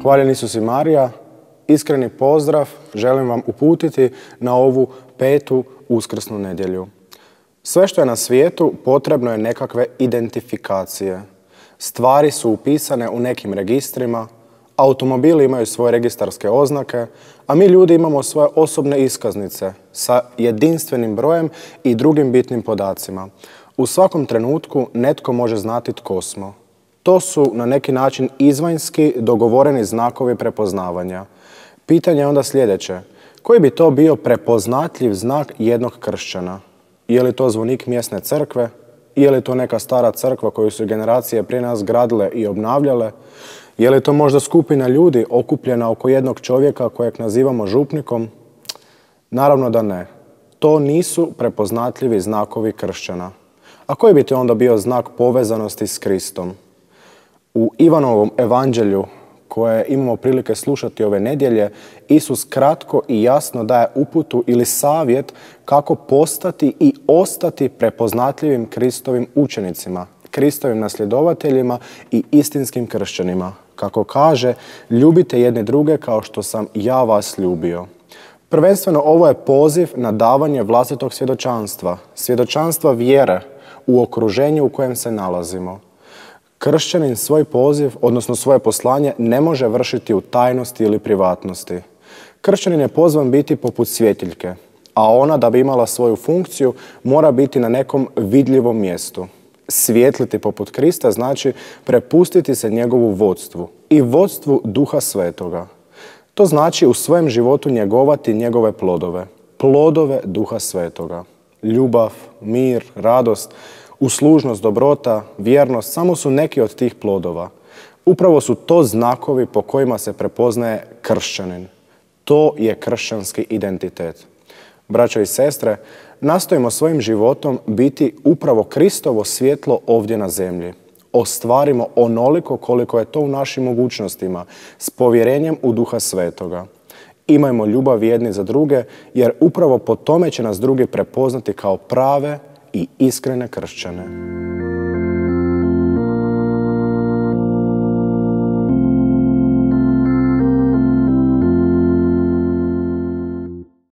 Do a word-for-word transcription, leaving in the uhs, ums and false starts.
Hvaljen Isus i Marija, iskreni pozdrav želim vam uputiti na ovu petu uskrsnu nedjelju. Sve što je na svijetu potrebno je nekakve identifikacije. Stvari su upisane u nekim registrima, automobili imaju svoje registarske oznake, a mi ljudi imamo svoje osobne iskaznice sa jedinstvenim brojem i drugim bitnim podacima. U svakom trenutku netko može znati tko smo. To su na neki način izvanjski dogovoreni znakovi prepoznavanja. Pitanje je onda sljedeće. Koji bi to bio prepoznatljiv znak jednog kršćana? Je li to zvonik mjesne crkve? Je li to neka stara crkva koju su generacije prije nas gradile i obnavljale? Je li to možda skupina ljudi okupljena oko jednog čovjeka kojeg nazivamo župnikom? Naravno da ne. To nisu prepoznatljivi znakovi kršćana. A koji bi to onda bio znak povezanosti s Kristom? U Ivanovom evanđelju, koje imamo prilike slušati ove nedjelje, Isus kratko i jasno daje uputu ili savjet kako postati i ostati prepoznatljivim Kristovim učenicima, Kristovim nasljedovateljima i istinskim kršćanima. Kako kaže, ljubite jedne druge kao što sam ja vas ljubio. Prvenstveno ovo je poziv na davanje vlastitog svjedočanstva, svjedočanstva vjere u okruženju u kojem se nalazimo. Kršćanin svoj poziv, odnosno svoje poslanje, ne može vršiti u tajnosti ili privatnosti. Kršćanin je pozvan biti poput svjetiljke, a ona, da bi imala svoju funkciju, mora biti na nekom vidljivom mjestu. Svijetliti poput Krista znači prepustiti se njegovu vodstvu i vodstvu Duha Svetoga. To znači u svojem životu njegovati njegove plodove, plodove Duha Svetoga. Ljubav, mir, radost, uslužnost, dobrota, vjernost, samo su neki od tih plodova. Upravo su to znakovi po kojima se prepoznaje kršćanin. To je kršćanski identitet. Braćo i sestre, nastojimo svojim životom biti upravo Kristovo svjetlo ovdje na zemlji. Ostvarimo onoliko koliko je to u našim mogućnostima, s povjerenjem u Duha Svetoga. Imajmo ljubav jedni za druge, jer upravo po tome će nas drugi prepoznati kao prave i iskrene kršćane.